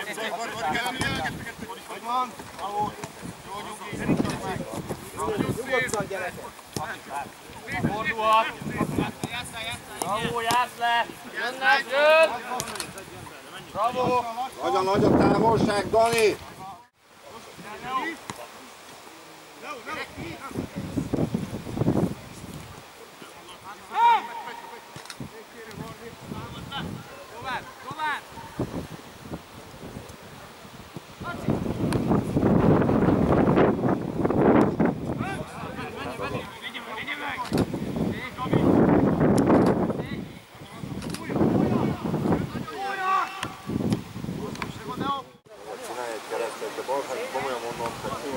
Hogy van? Ahol. Jó, nyugi. Nyugodtan, gyerekek. Fordulhat. Bravo, játsz le. Jönnek, jön. Bravo. Nagyon nagy a távolság, Dani. Tovább. Komolyan mondom,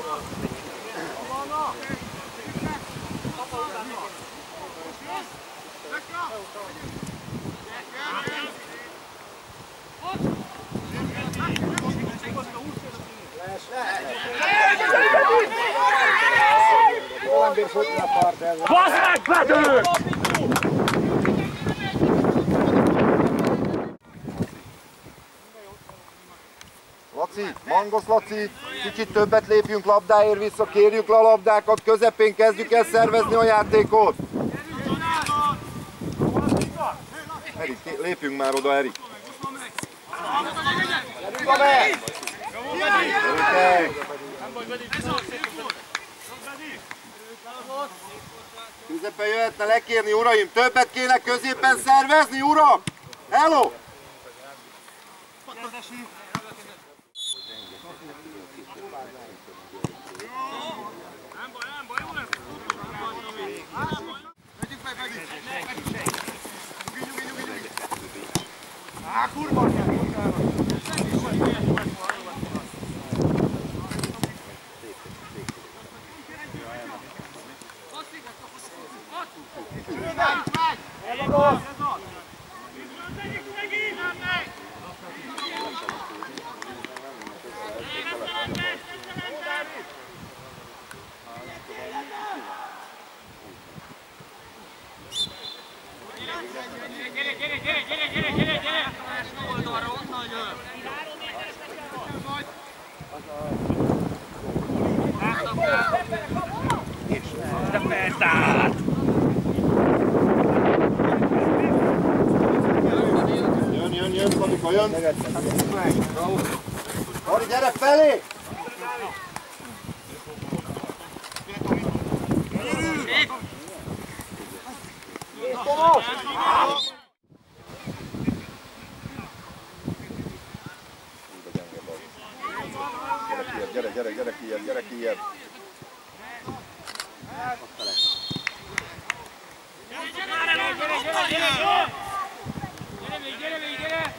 Bassz meg, Bedő! Laci, Mangosz Laci, kicsit többet lépjünk labdáért vissza, kérjük le a labdákat, közepén kezdjük el szervezni a játékot. Erik, lépjünk már oda, Erik. Gyerünk be! Közepen jöhetne lekérni, uraim, többet kéne középen szervezni, urak! Hello! Kurva! Jön, Szabika, jön! Mari, gyere felé! Gyere kijebb! Gyere!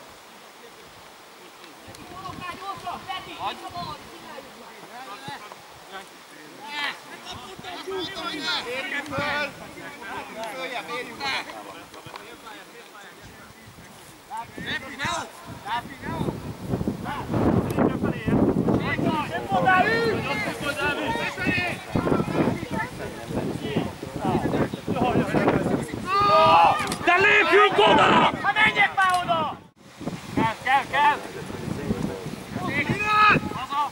Érjük föl! Följebb, érjük le! De lépjünk oda! Ha menjek már oda! Kell! Haza!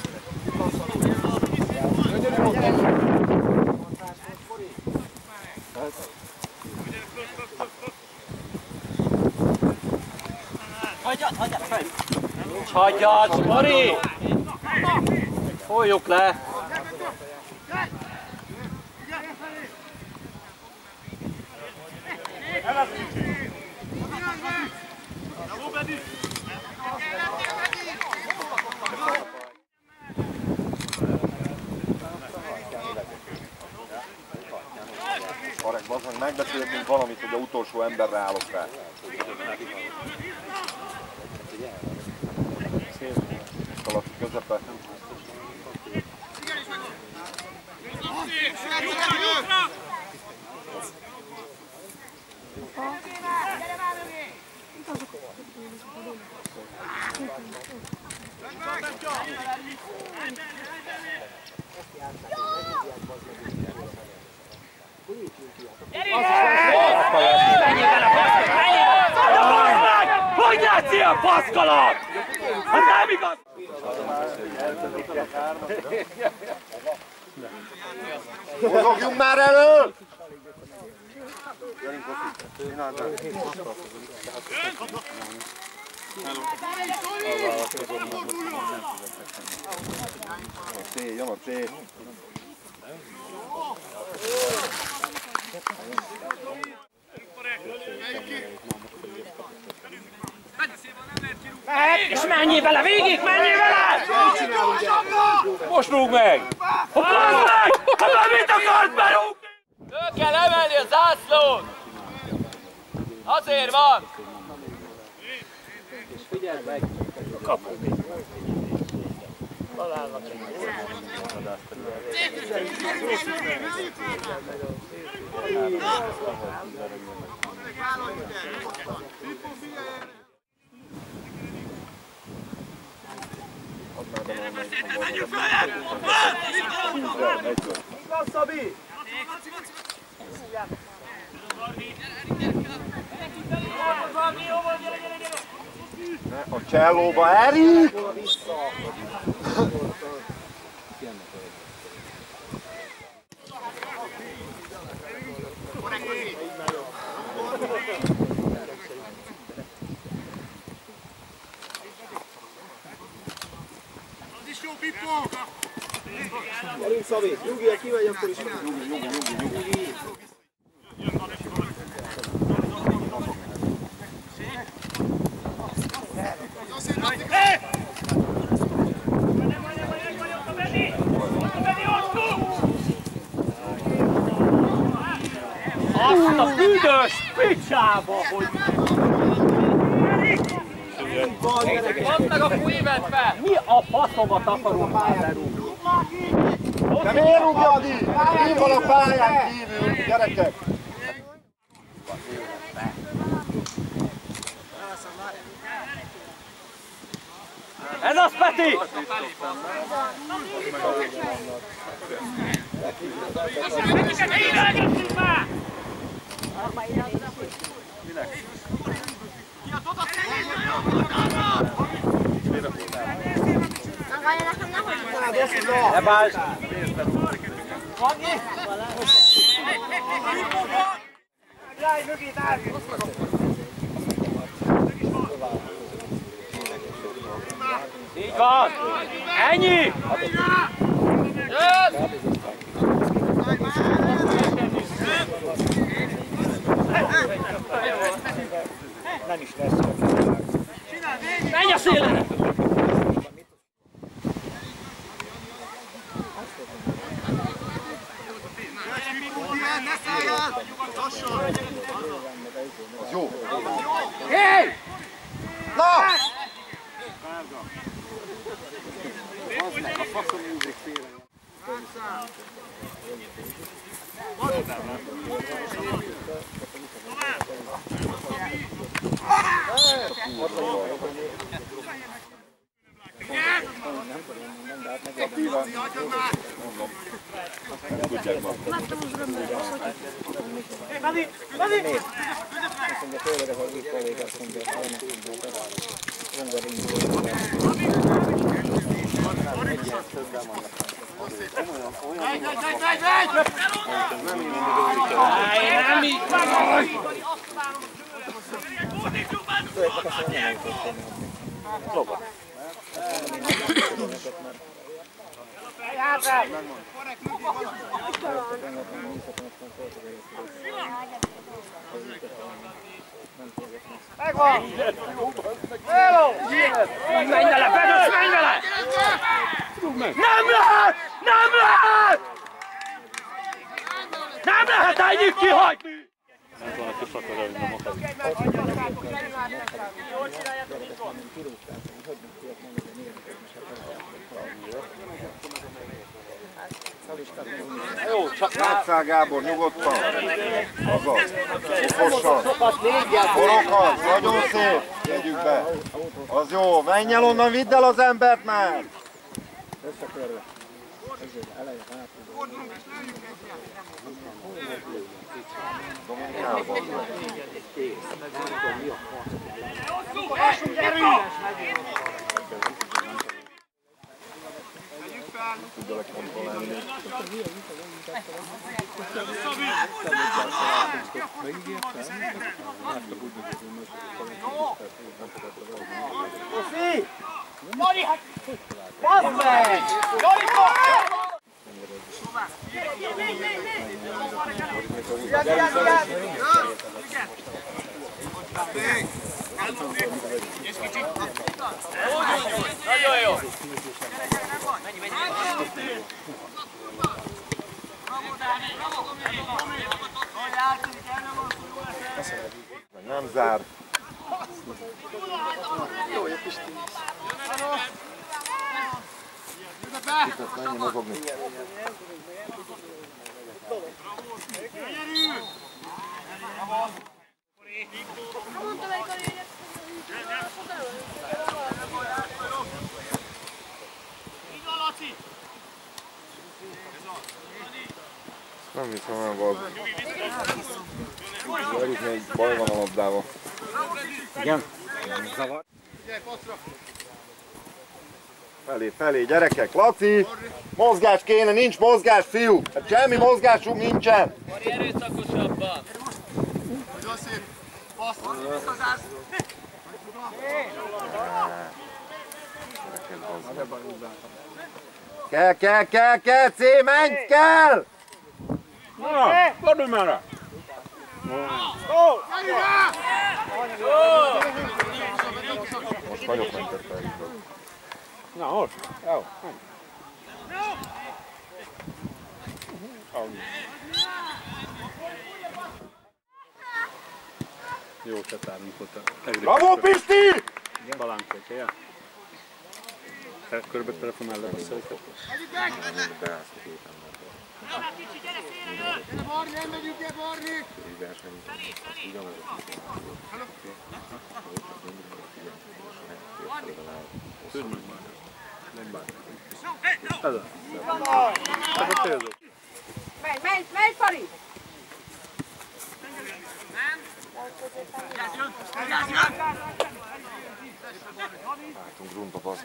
Hagyjad, Mari! Folyjuk le! Arek, bazdmeg, megbeszéltünk valamit, hogy a utolsó emberre állok rá. Laci közepe. Hogy látsz ilyen faszkalat? Hát nem igaz! Mozogjunk már elől! A C, jön a C. És menjél vele, végig menjél vele! Most rúg meg! Hozd meg! Hát mit akarsz berúgni? Föl kell emelni a zászlót! Azért van! És figyeld meg! A csellóba, Erik! Gyerünk, Szabi! Nyugi, ha kimegy, akkor is nyugi. Azt a büdös picsába, hogy... Mondd meg a fújvet be! Mi a faszomat akarunk már lerúgni? De miért rúgjad így? Mi van a pályán kívül, gyerekek? Ez az, Peti! Ne bánts! Így van! Ennyi! Jössz! Nem is lesz. Menj a szélre! Az jó. Hé! Na! Nem így vagy! Megvan! Hello! Menj vele, Bedös, menj vele! Nem lehet! Nem lehet! Nem lehet ennyit kihagyni! Jó, csak Játsszál, Gábor, nyugodtan. Azaz. Okosan. Borokat, nagyon szép. Tegyük be. Az jó. Menj el onnan, vidd el az embert már. Összekörve. Elején Dominikában. Oszi! Jani, hát! Bazd meg! Jani, Nagyon jó! Nem zár. jó, jó Pisti. Itt mennyi mozogni. Nem hiszem el, bazd. Gyerünk, még baj van a labdával. Igen? Zavar. Felé, gyerekek, Laci! Mozgás kéne, nincs mozgás, fiú! Hát semmi mozgásunk nincsen! Mari, erőszakosabban! Kell, C, menj, kell! Na, fordulj már rá! Most nagyot mentett el. Na, most? Jó. Jó csatárunk volt a... Bravo, Pisti! Balánk volt, ja? Te körbe telefonál le a szőket? Menj, Fari! Látunk gruntot, azt.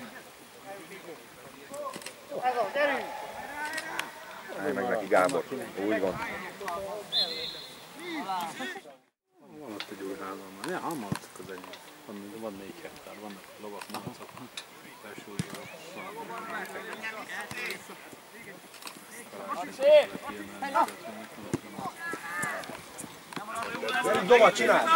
Állj meg neki, Gábor. Úgy van. Van ott egy új házam. Ja, hamarcok az ennyi. Van 4 hektár, vannak lovak, máncok. Első újra Gyerünk, Doma, csinálj!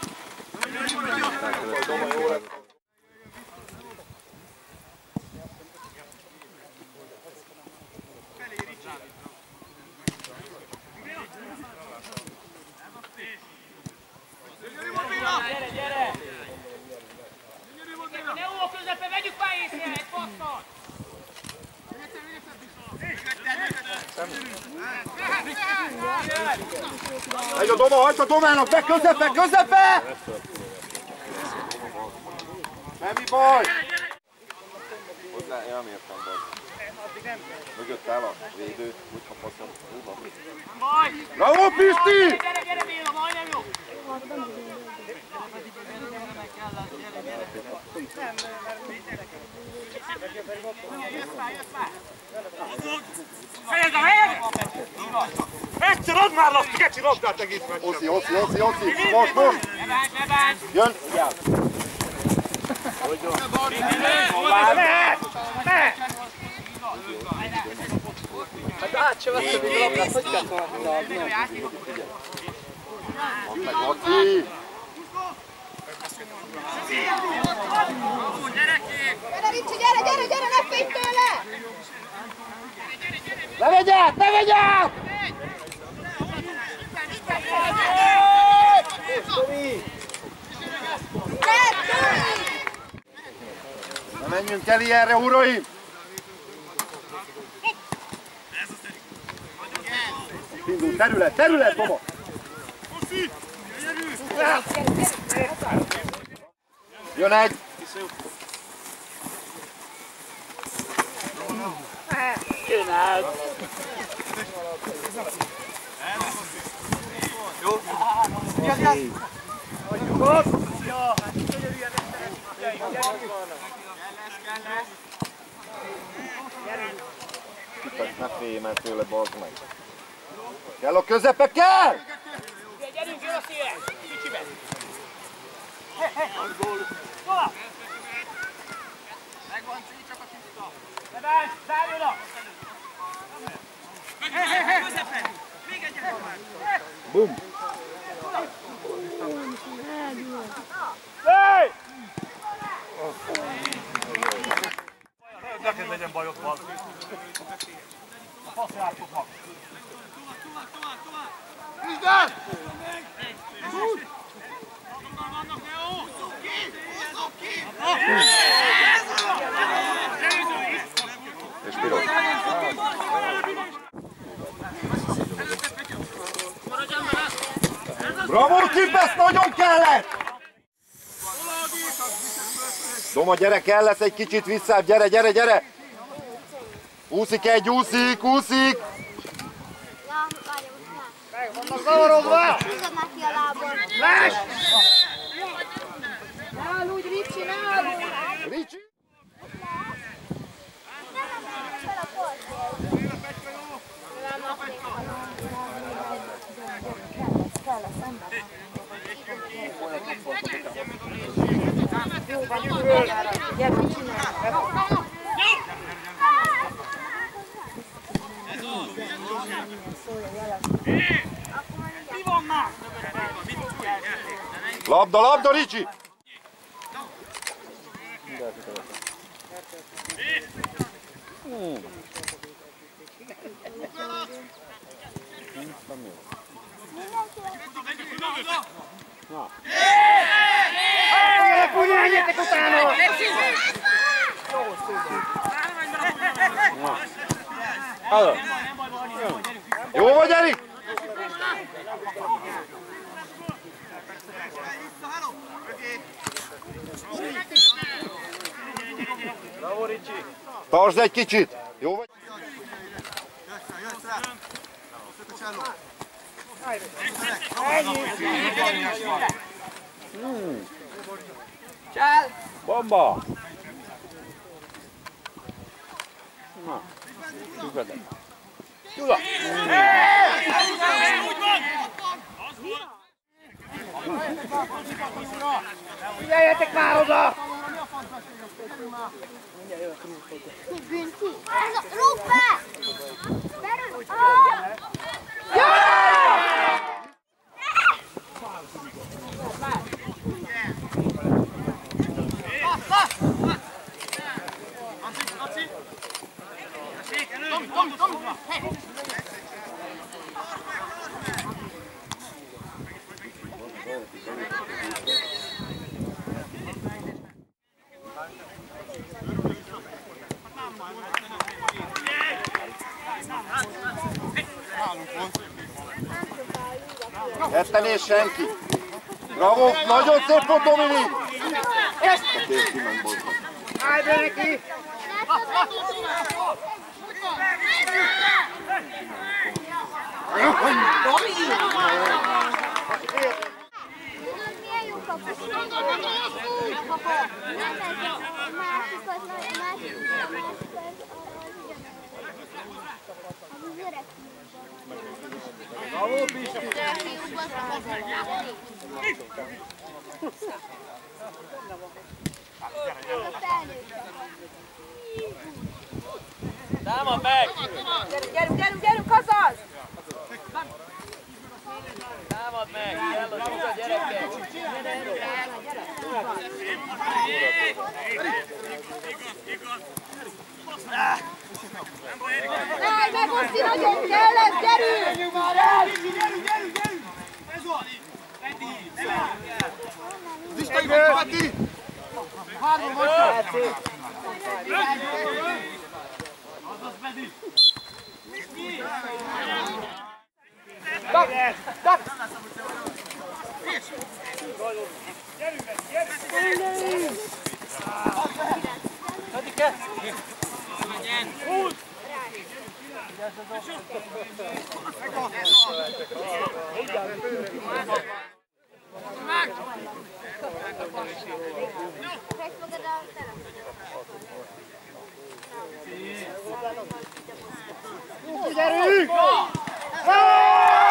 Gyere! Ne ó, közepén, vegyük már észre egy passzal! Megy a Doma, hagyd a Domának, be közepe! Semmi baj! Hozzá, én nem értem baj. Mögött áll a védő, úgy kapaszom. Bravo, Pisti! Gyere, Béla, majdnem jó! Fejezd a helyed! Egyszer add már lasst, kecsi labdát egész meccsen! Oszi, most! Ne bánts! Jön! Hát át se vettem még a labdát, hogy kell volna adni? Meg Laci! Gyere, Ricsi, gyere, ne félj tőle! Ne vegy át! Na menjünk el ilyenre, uraim! Indul, terület, Doma! Jön egy! Csináld! Jó? Ne félj már tőle, bazd meg! Kell a közepe, kell! Gyerünk, jön a széle! Kicsibe! Megvan, csak a tiszta! Levánc, zárjon a! Közepe! Még egyet már! Bum! Lej! Neked legyen bajod, van. A fasz jártok mag. Tovább! Húzd! Vannak, Leo! Húzzuk ki! Húzzuk ki! És piros. Bravo, Kipesz, nagyon kellett! Doma, gyere, kell lesz egy kicsit visszább, gyere, gyere, gyere! Úszik egy, úszik, úszik! Meg vannak zavarodva! Húzod már ki a lábon! Láss! Ne aludj, Ricsi, ne aludj! Ricsi! Labda, labda, Ricsi! Menjetek utána! Jó vagy, Erik? Tartsd egy kicsit! Jó vagy? Bomba! Na, tükrödek. Gyula! Figyeljetek már oda! Bünti! Rúg be! Berül! Ketten és senki! Bravo! Nagyon szép volt, Dominik! Állj be neki! Milyen jó kapus! Kapok! Nem lehet a másikat, az öreg Bravo, Pisti! Támad meg! Gyerünk, azaz! Támad meg! Kell a csúcsa, gyerekek! Állj meg, Oszi, nagyon kell ez, gyerünk! Menjünk már el! Gyerünk! Ez van! Az Isten igaz, ki! Hárman vagytok! Azaz, Bedi! Tak! Gyerünk, gyerünk! Medike! Húzd! Meg! Gyerünk!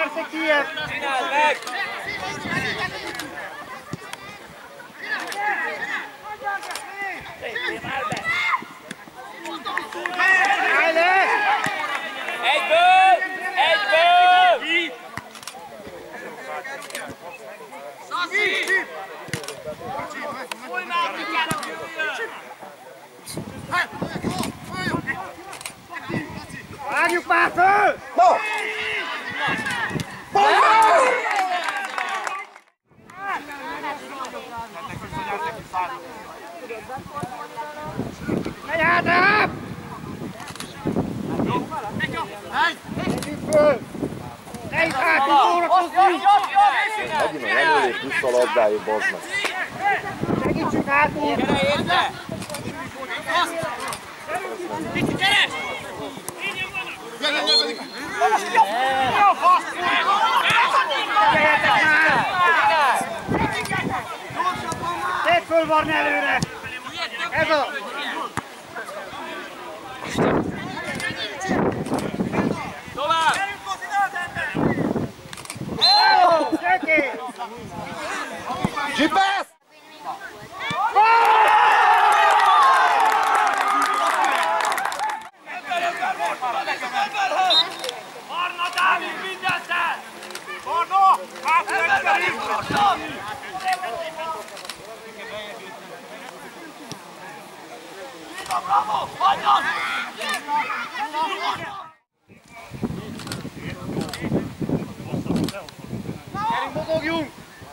Csináld meg! Egyből! Egyből! Vágjuk már föl! No! Megy hátrább! Megyünk föl! Ne is hátul szórakozzunk! Megint a nyelőlés vissza a labdáig, bazd meg. Segítsünk hátul! Gyere érte! Tedd föl Varni előre! Ez a... Tovább! Gyökér! Csipesz! Arna Dávid mindent el! Arno! Hátul Bravo! Hagyjon! Gyerünk, mozogjunk!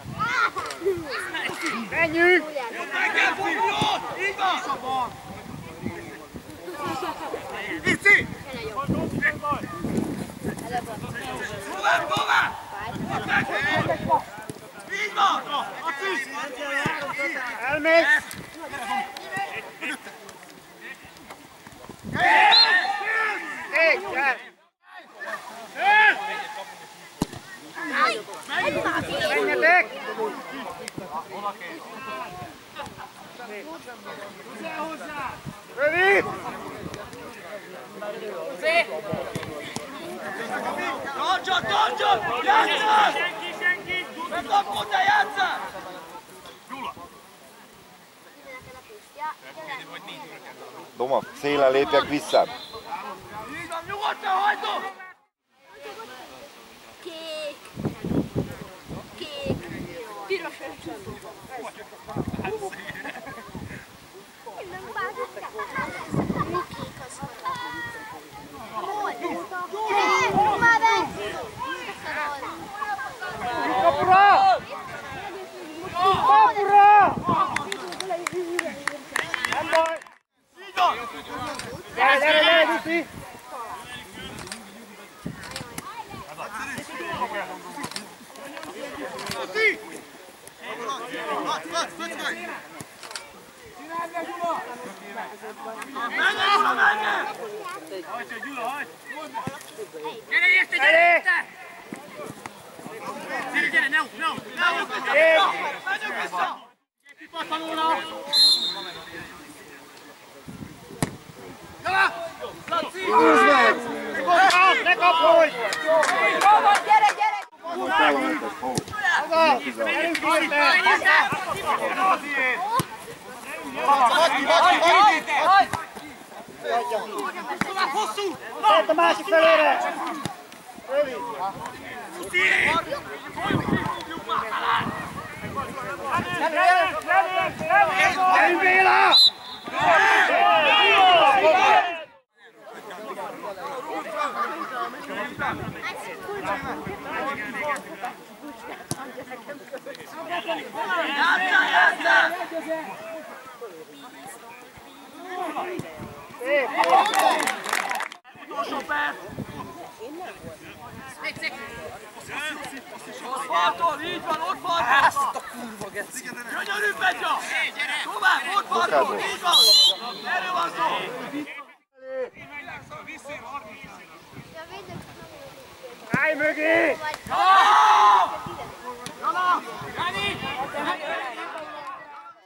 Menjünk! Meg kell fogni ott! Így van! Vici! Tovább, tovább! Így van! Elmész! Ég, gyere! Menjetek! Rövid! Tartson! Játsszál! Megkapod, de játsszál! Doma, szélen lépjek vissza. Így van, nyugodtan hagydom! Kék. Kék. Piros. Nem bántották. Mi kék az? Hol? Hol? Már be! Kapura! Kapura! Nem baj! Gyere, Duci! Gyere érte, gyere érte! Gyere, ne! Menjünk vissza! Pattanóra! Húzd meg! Ne kapolj! Gyere! Volt el a hetes, hó. Haza! Gyerünk érte! Tedd a másik felére! Rövid! Gyerünk Béla! Játsszál! Szép! Utolsó perc! Ott faltol, így van, ott faltol! Ezt a kurva geci! Gyönyörű, Petya! Tovább, ott faltol, így van! Erről van szó! Állj mögé! Ja!